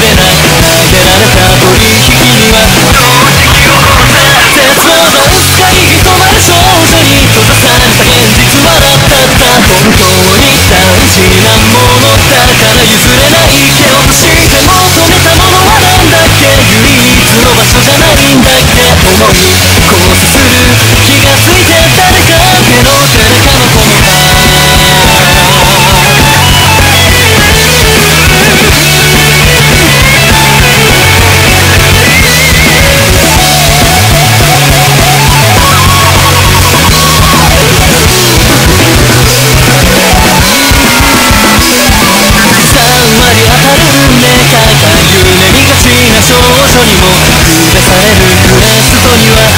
れない投げられた取引には同時期を超えて絶望の深い人まで少女に閉ざされた現実はだった本当に大事なものだから譲れない手を貸して求めたものはなんだっけ唯一の場所じゃないんだっけ思い交差する気がついて誰か手の誰かのこの夢見がちな少女にも下されるクラストには